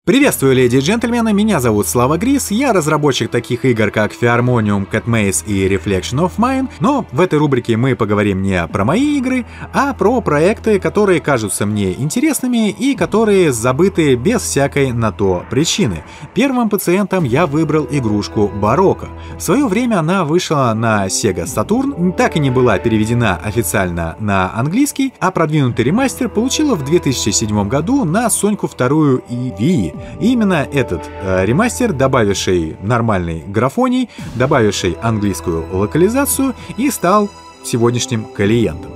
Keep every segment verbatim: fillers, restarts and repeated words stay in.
Приветствую, леди и джентльмены, меня зовут Слава Грис, я разработчик таких игр, как Fearmonium, Cat Maze и Reflection of Mine, но в этой рубрике мы поговорим не про мои игры, а про проекты, которые кажутся мне интересными и которые забыты без всякой на то причины. Первым пациентом я выбрал игрушку Барокко. В свое время она вышла на Sega Saturn, так и не была переведена официально на английский, а продвинутый ремастер получила в две тысячи седьмом году на Соньку вторую и Wii. И именно этот э, ремастер, добавивший нормальный графоний, добавивший английскую локализацию, и стал сегодняшним клиентом.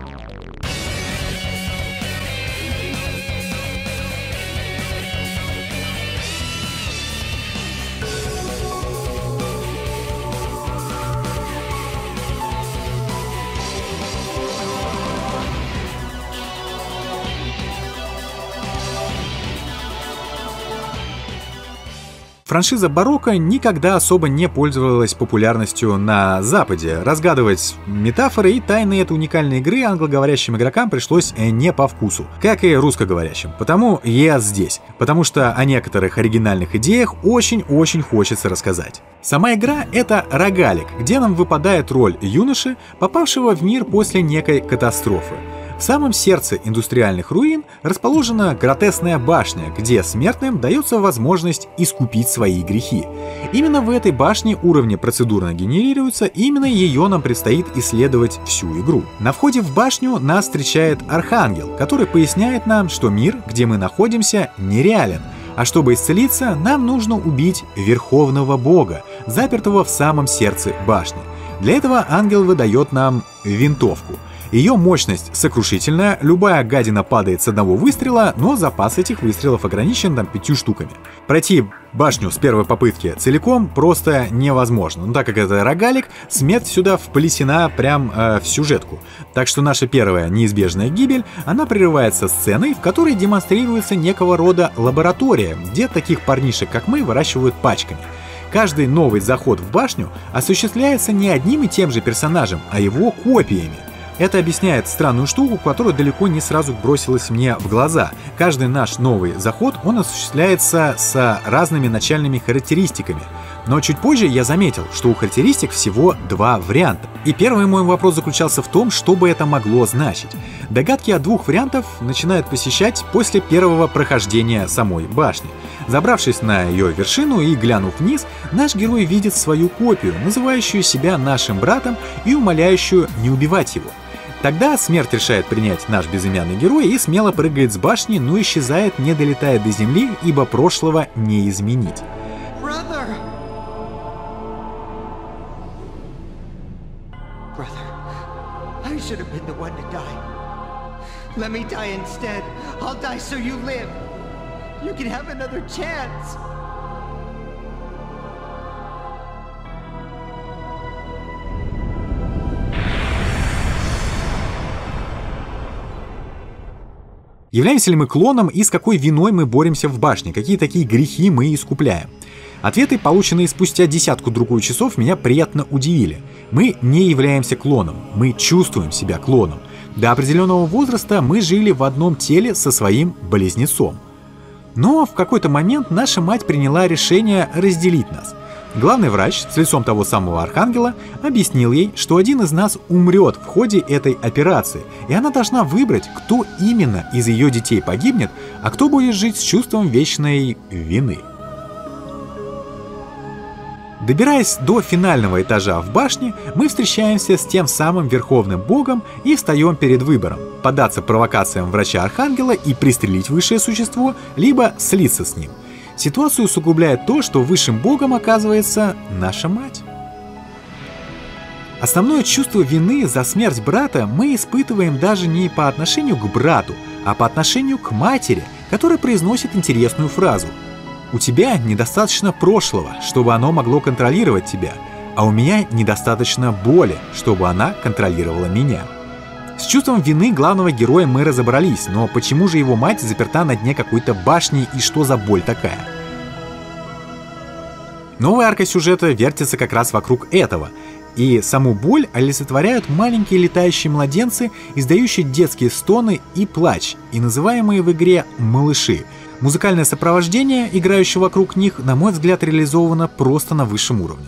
Франшиза Барокко никогда особо не пользовалась популярностью на Западе. Разгадывать метафоры и тайны этой уникальной игры англоговорящим игрокам пришлось не по вкусу, как и русскоговорящим. Потому я здесь, потому что о некоторых оригинальных идеях очень-очень хочется рассказать. Сама игра — это рогалик, где нам выпадает роль юноши, попавшего в мир после некой катастрофы. В самом сердце индустриальных руин расположена гротескная башня, где смертным дается возможность искупить свои грехи. Именно в этой башне уровни процедурно генерируются, и именно ее нам предстоит исследовать всю игру. На входе в башню нас встречает Архангел, который поясняет нам, что мир, где мы находимся, нереален. А чтобы исцелиться, нам нужно убить Верховного Бога, запертого в самом сердце башни. Для этого ангел выдает нам винтовку. Ее мощность сокрушительная, любая гадина падает с одного выстрела, но запас этих выстрелов ограничен там пятью штуками. Пройти башню с первой попытки целиком просто невозможно, но так как это рогалик, смерть сюда вплетена прям э, в сюжетку. Так что наша первая неизбежная гибель, она прерывается сценой, в которой демонстрируется некого рода лаборатория, где таких парнишек, как мы, выращивают пачками. Каждый новый заход в башню осуществляется не одним и тем же персонажем, а его копиями. Это объясняет странную штуку, которая далеко не сразу бросилась мне в глаза. Каждый наш новый заход, он осуществляется с разными начальными характеристиками. Но чуть позже я заметил, что у характеристик всего два варианта. И первый мой вопрос заключался в том, что бы это могло значить. Догадки о двух вариантах начинают посещать после первого прохождения самой башни. Забравшись на ее вершину и глянув вниз, наш герой видит свою копию, называющую себя нашим братом и умоляющую не убивать его. Тогда смерть решает принять наш безымянный герой и смело прыгает с башни, но исчезает, не долетая до земли, ибо прошлого не изменить. Brother. Brother, I should have been the one to die. Let me die instead. I'll die so you live. You can have another chance. Являемся ли мы клоном и с какой виной мы боремся в башне? Какие такие грехи мы искупляем? Ответы, полученные спустя десятку-другую часов, меня приятно удивили. Мы не являемся клоном, мы чувствуем себя клоном. До определенного возраста мы жили в одном теле со своим близнецом. Но в какой-то момент наша мать приняла решение разделить нас. Главный врач с лицом того самого Архангела объяснил ей, что один из нас умрет в ходе этой операции, и она должна выбрать, кто именно из ее детей погибнет, а кто будет жить с чувством вечной вины. Добираясь до финального этажа в башне, мы встречаемся с тем самым Верховным Богом и встаем перед выбором – поддаться провокациям врача-архангела и пристрелить высшее существо, либо слиться с ним. Ситуацию усугубляет то, что высшим богом оказывается наша мать. Основное чувство вины за смерть брата мы испытываем даже не по отношению к брату, а по отношению к матери, которая произносит интересную фразу: «У тебя недостаточно прошлого, чтобы оно могло контролировать тебя, а у меня недостаточно боли, чтобы она контролировала меня». С чувством вины главного героя мы разобрались, но почему же его мать заперта на дне какой-то башни и что за боль такая? Новая арка сюжета вертится как раз вокруг этого. И саму боль олицетворяют маленькие летающие младенцы, издающие детские стоны и плач, и называемые в игре малыши. Музыкальное сопровождение, играющее вокруг них, на мой взгляд, реализовано просто на высшем уровне.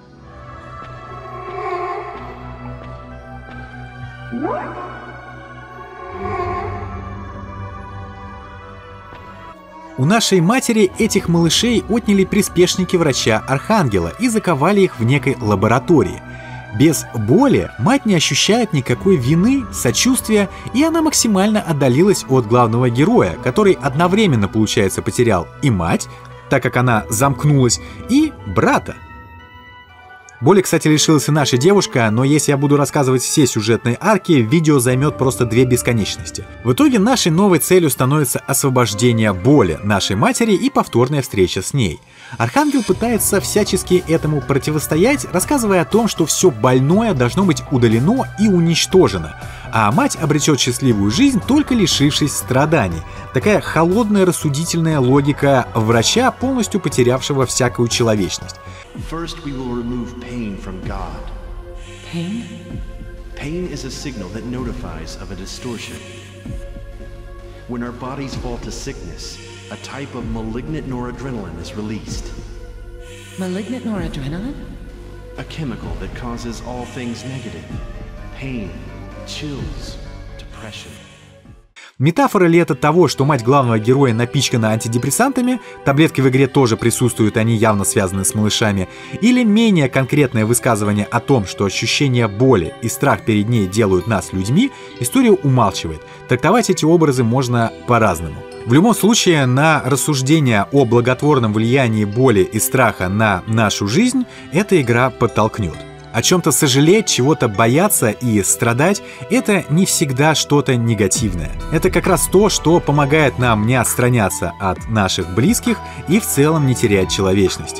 У нашей матери этих малышей отняли приспешники врача Архангела и заковали их в некой лаборатории. Без боли мать не ощущает никакой вины, сочувствия, и она максимально отдалилась от главного героя, который одновременно, получается, потерял и мать, так как она замкнулась, и брата. Боли, кстати, лишилась и наша девушка, но если я буду рассказывать все сюжетные арки, видео займет просто две бесконечности. В итоге нашей новой целью становится освобождение боли нашей матери и повторная встреча с ней. Архангел пытается всячески этому противостоять, рассказывая о том, что все больное должно быть удалено и уничтожено, а мать обретет счастливую жизнь, только лишившись страданий. Такая холодная рассудительная логика врача, полностью потерявшего всякую человечность. First, we will remove pain from God. Pain? Pain is a signal that notifies of a distortion. When our bodies fall to sickness, a type of malignant noradrenaline is released. Malignant noradrenaline? A chemical that causes all things negative. Pain, chills, depression. Метафора ли это того, что мать главного героя напичкана антидепрессантами, таблетки в игре тоже присутствуют, они явно связаны с малышами, или менее конкретное высказывание о том, что ощущение боли и страх перед ней делают нас людьми, история умалчивает. Трактовать эти образы можно по-разному. В любом случае, на рассуждение о благотворном влиянии боли и страха на нашу жизнь эта игра подтолкнет. О чем-то сожалеть, чего-то бояться и страдать – это не всегда что-то негативное. Это как раз то, что помогает нам не отстраняться от наших близких и в целом не терять человечности.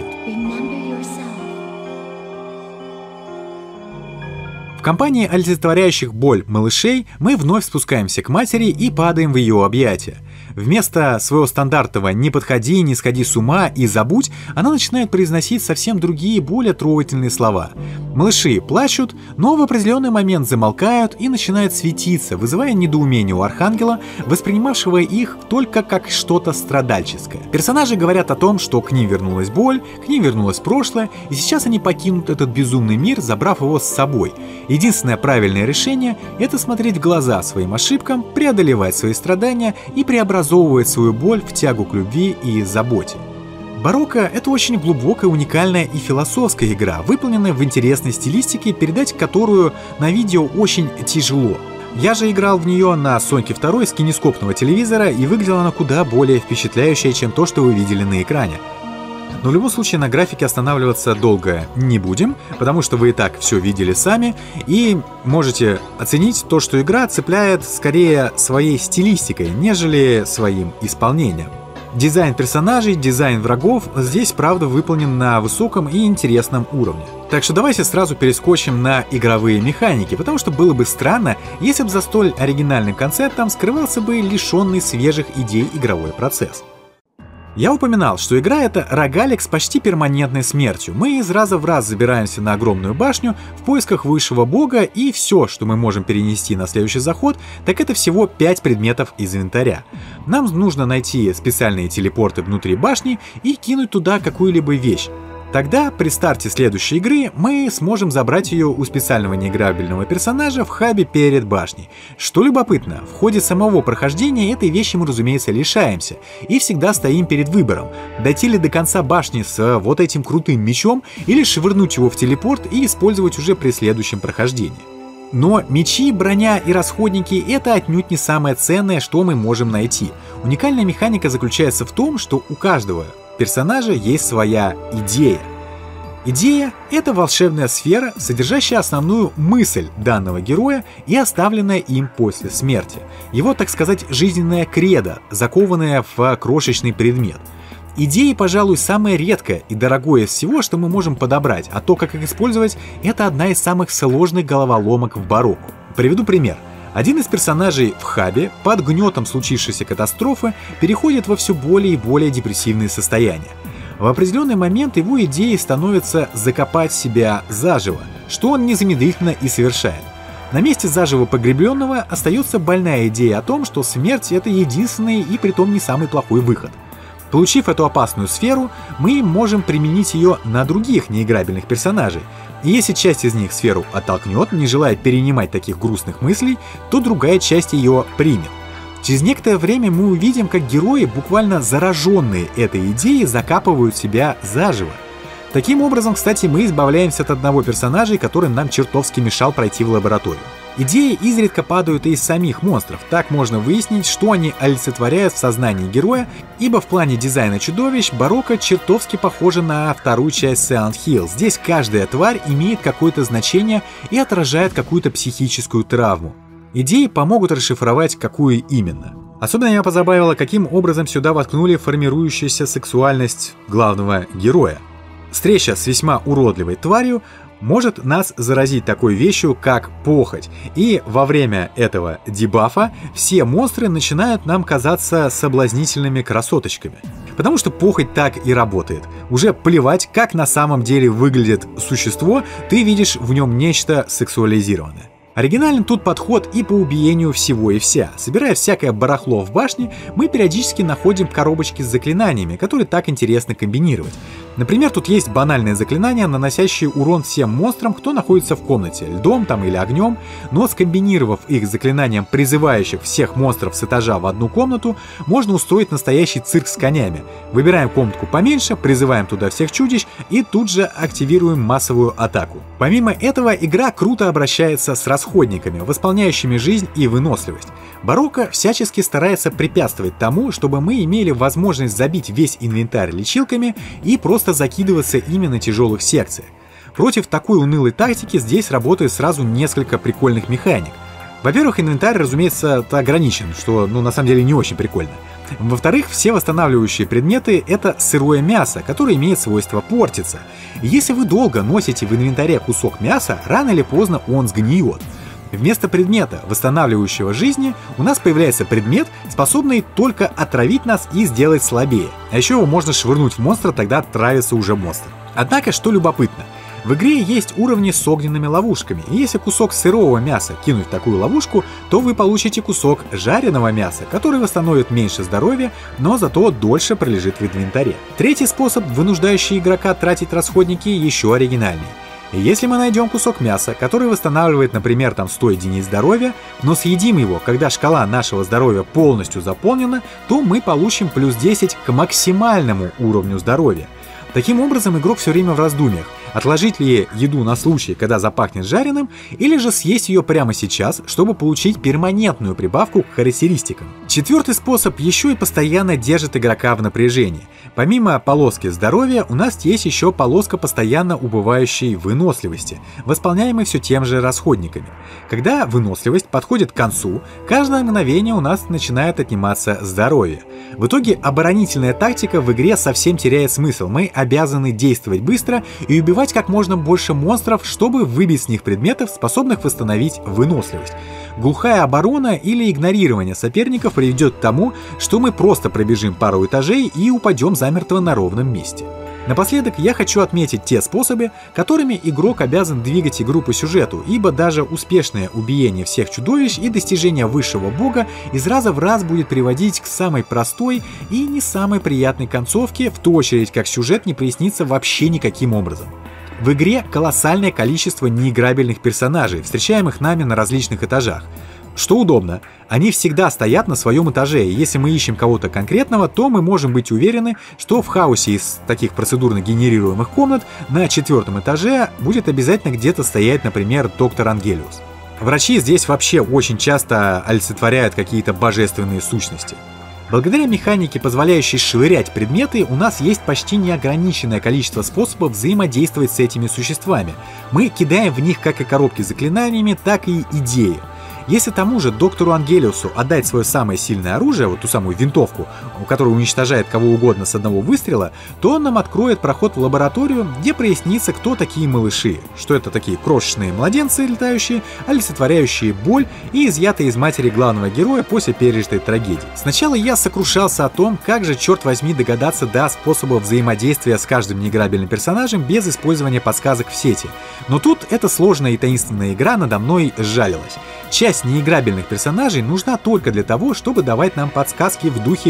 В компании олицетворяющих боль малышей мы вновь спускаемся к матери и падаем в ее объятия. Вместо своего стандартного «не подходи, не сходи с ума и забудь», она начинает произносить совсем другие, более трогательные слова. Малыши плачут, но в определенный момент замолкают и начинают светиться, вызывая недоумение у Архангела, воспринимавшего их только как что-то страдальческое. Персонажи говорят о том, что к ним вернулась боль, к ним вернулось прошлое, и сейчас они покинут этот безумный мир, забрав его с собой. Единственное правильное решение – это смотреть в глаза своим ошибкам, преодолевать свои страдания и преобразовывать свою боль в тягу к любви и заботе. Барокко — это очень глубокая, уникальная и философская игра, выполненная в интересной стилистике, передать которую на видео очень тяжело. Я же играл в нее на Соньке два с кинескопного телевизора, и выглядела она куда более впечатляющая, чем то, что вы видели на экране. Но в любом случае на графике останавливаться долго не будем, потому что вы и так все видели сами, и можете оценить то, что игра цепляет скорее своей стилистикой, нежели своим исполнением. Дизайн персонажей, дизайн врагов здесь, правда, выполнен на высоком и интересном уровне. Так что давайте сразу перескочим на игровые механики, потому что было бы странно, если бы за столь оригинальным концептом скрывался бы лишенный свежих идей игровой процесс. Я упоминал, что игра — это рогалик с почти перманентной смертью. Мы из раза в раз забираемся на огромную башню в поисках высшего бога, и все, что мы можем перенести на следующий заход, так это всего пять предметов из инвентаря. Нам нужно найти специальные телепорты внутри башни и кинуть туда какую-либо вещь. Тогда при старте следующей игры мы сможем забрать ее у специального неиграбельного персонажа в хабе перед башней. Что любопытно, в ходе самого прохождения этой вещи мы, разумеется, лишаемся и всегда стоим перед выбором: дойти ли до конца башни с вот этим крутым мечом или швырнуть его в телепорт и использовать уже при следующем прохождении. Но мечи, броня и расходники — это отнюдь не самое ценное, что мы можем найти. Уникальная механика заключается в том, что у каждого персонажа есть своя идея. Идея — это волшебная сфера, содержащая основную мысль данного героя и оставленная им после смерти. Его, так сказать, жизненная кредо, закованная в крошечный предмет. Идеи, пожалуй, самое редкое и дорогое из всего, что мы можем подобрать, а то, как их использовать, это одна из самых сложных головоломок в Барокко. Приведу пример. Один из персонажей в хабе под гнетом случившейся катастрофы переходит во все более и более депрессивные состояния. В определенный момент его идеей становится закопать себя заживо, что он незамедлительно и совершает. На месте заживо погребенного остается больная идея о том, что смерть — это единственный и притом не самый плохой выход. Получив эту опасную сферу, мы можем применить ее на других неиграбельных персонажей. И если часть из них сферу оттолкнет, не желая перенимать таких грустных мыслей, то другая часть ее примет. Через некоторое время мы увидим, как герои, буквально зараженные этой идеей, закапывают себя заживо. Таким образом, кстати, мы избавляемся от одного персонажа, который нам чертовски мешал пройти в лабораторию. Идеи изредка падают и из самих монстров, так можно выяснить, что они олицетворяют в сознании героя, ибо в плане дизайна чудовищ Барокко чертовски похожа на вторую часть Silent Hill. Здесь каждая тварь имеет какое-то значение и отражает какую-то психическую травму. Идеи помогут расшифровать, какую именно. Особенно меня позабавило, каким образом сюда воткнули формирующуюся сексуальность главного героя. Встреча с весьма уродливой тварью может нас заразить такой вещью, как похоть. И во время этого дебафа все монстры начинают нам казаться соблазнительными красоточками. Потому что похоть так и работает. Уже плевать, как на самом деле выглядит существо, ты видишь в нем нечто сексуализированное. Оригинален тут подход и по убиению всего и вся. Собирая всякое барахло в башне, мы периодически находим коробочки с заклинаниями, которые так интересно комбинировать. Например, тут есть банальные заклинания, наносящие урон всем монстрам, кто находится в комнате, льдом там или огнем, но скомбинировав их с заклинанием, призывающих всех монстров с этажа в одну комнату, можно устроить настоящий цирк с конями. Выбираем комнатку поменьше, призываем туда всех чудищ и тут же активируем массовую атаку. Помимо этого, игра круто обращается с расходниками, восполняющими жизнь и выносливость. Барокко всячески старается препятствовать тому, чтобы мы имели возможность забить весь инвентарь лечилками и просто закидываться ими на тяжелых секциях. Против такой унылой тактики здесь работает сразу несколько прикольных механик. Во-первых, инвентарь, разумеется, ограничен, что ну, на самом деле не очень прикольно. Во-вторых, все восстанавливающие предметы — это сырое мясо, которое имеет свойство портиться. И если вы долго носите в инвентаре кусок мяса, рано или поздно он сгниет. Вместо предмета, восстанавливающего жизни, у нас появляется предмет, способный только отравить нас и сделать слабее. А еще его можно швырнуть в монстра, тогда отравится уже монстр. Однако, что любопытно, в игре есть уровни с огненными ловушками, и если кусок сырого мяса кинуть в такую ловушку, то вы получите кусок жареного мяса, который восстановит меньше здоровья, но зато дольше пролежит в инвентаре. Третий способ, вынуждающий игрока тратить расходники, еще оригинальнее. Если мы найдем кусок мяса, который восстанавливает, например, там сто единиц здоровья, но съедим его, когда шкала нашего здоровья полностью заполнена, то мы получим плюс десять к максимальному уровню здоровья. Таким образом, игрок все время в раздумьях, отложить ли еду на случай, когда запахнет жареным, или же съесть ее прямо сейчас, чтобы получить перманентную прибавку к характеристикам. Четвертый способ еще и постоянно держит игрока в напряжении. Помимо полоски здоровья, у нас есть еще полоска постоянно убывающей выносливости, восполняемой все тем же расходниками. Когда выносливость подходит к концу, каждое мгновение у нас начинает отниматься здоровье. В итоге оборонительная тактика в игре совсем теряет смысл. Мы обязаны действовать быстро и убивать как можно больше монстров, чтобы выбить с них предметов, способных восстановить выносливость. Глухая оборона или игнорирование соперников приведет к тому, что мы просто пробежим пару этажей и упадем замертво на ровном месте. Напоследок я хочу отметить те способы, которыми игрок обязан двигать игру по сюжету, ибо даже успешное убиение всех чудовищ и достижение высшего бога из раза в раз будет приводить к самой простой и не самой приятной концовке, в ту очередь как сюжет не прояснится вообще никаким образом. В игре колоссальное количество неиграбельных персонажей, встречаемых нами на различных этажах. Что удобно, они всегда стоят на своем этаже, и если мы ищем кого-то конкретного, то мы можем быть уверены, что в хаосе из таких процедурно генерируемых комнат на четвертом этаже будет обязательно где-то стоять, например, доктор Ангелиус. Врачи здесь вообще очень часто олицетворяют какие-то божественные сущности. Благодаря механике, позволяющей швырять предметы, у нас есть почти неограниченное количество способов взаимодействовать с этими существами. Мы кидаем в них как и коробки с заклинаниями, так и идеи. Если тому же доктору Ангелиусу отдать свое самое сильное оружие, вот ту самую винтовку, которая уничтожает кого угодно с одного выстрела, то он нам откроет проход в лабораторию, где прояснится, кто такие малыши, что это такие крошечные младенцы летающие, олицетворяющие боль и изъятые из матери главного героя после пережитой трагедии. Сначала я сокрушался о том, как же, черт возьми, догадаться до способов взаимодействия с каждым неиграбельным персонажем без использования подсказок в сети, но тут эта сложная и таинственная игра надо мной сжалилась. Часть неиграбельных персонажей нужна только для того, чтобы давать нам подсказки в духе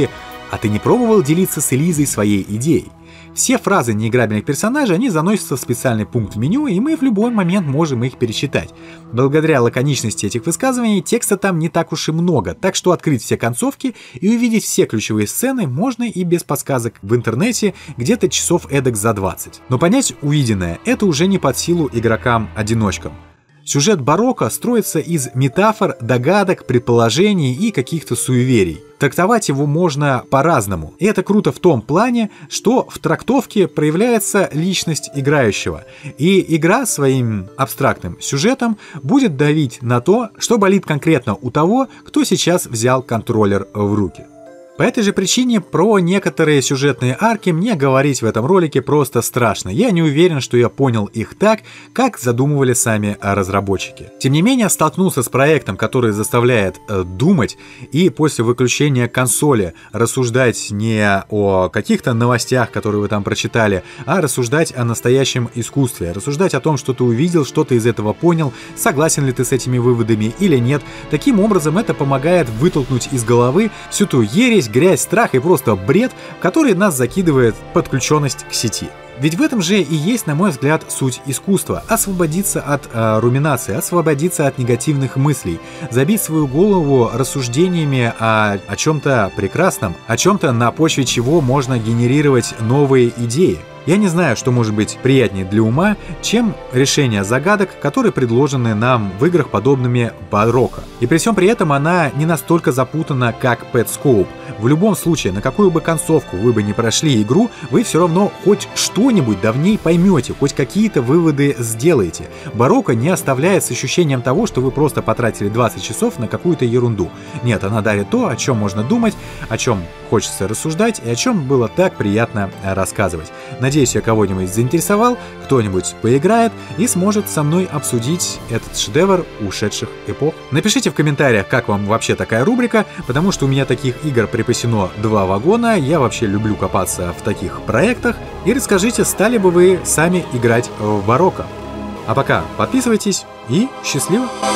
А ты не пробовал делиться с Элизой своей идеей? Все фразы неиграбельных персонажей, они заносятся в специальный пункт в меню, и мы в любой момент можем их пересчитать. Благодаря лаконичности этих высказываний текста там не так уж и много, так что открыть все концовки и увидеть все ключевые сцены можно и без подсказок в интернете где-то часов эдак за двадцать. Но понять увиденное — это уже не под силу игрокам-одиночкам. Сюжет Барокко строится из метафор, догадок, предположений и каких-то суеверий. Трактовать его можно по-разному. И это круто в том плане, что в трактовке проявляется личность играющего. И игра своим абстрактным сюжетом будет давить на то, что болит конкретно у того, кто сейчас взял контроллер в руки. По этой же причине про некоторые сюжетные арки мне говорить в этом ролике просто страшно. Я не уверен, что я понял их так, как задумывали сами разработчики. Тем не менее, столкнулся с проектом, который заставляет э, думать и после выключения консоли рассуждать не о каких-то новостях, которые вы там прочитали, а рассуждать о настоящем искусстве. Рассуждать о том, что ты увидел, что ты из этого понял, согласен ли ты с этими выводами или нет. Таким образом, это помогает вытолкнуть из головы всю ту ересь, грязь, страх и просто бред, который нас закидывает подключенность к сети. Ведь в этом же и есть, на мой взгляд, суть искусства – освободиться от э, руминации, освободиться от негативных мыслей, забить свою голову рассуждениями о, о чем-то прекрасном, о чем-то, на почве чего можно генерировать новые идеи. Я не знаю, что может быть приятнее для ума, чем решение загадок, которые предложены нам в играх, подобными Барокко. И при всем при этом она не настолько запутана, как Petscope. В любом случае, на какую бы концовку вы бы не прошли игру, вы все равно хоть что-нибудь да в ней поймете, хоть какие-то выводы сделаете. Барокко не оставляет с ощущением того, что вы просто потратили двадцать часов на какую-то ерунду. Нет, она дарит то, о чем можно думать, о чем хочется рассуждать и о чем было так приятно рассказывать. Надеюсь, я кого-нибудь заинтересовал, кто-нибудь поиграет и сможет со мной обсудить этот шедевр ушедших эпох. Напишите в комментариях, как вам вообще такая рубрика, потому что у меня таких игр припасено два вагона, я вообще люблю копаться в таких проектах, и расскажите, стали бы вы сами играть в Барокко. А пока подписывайтесь и счастливо!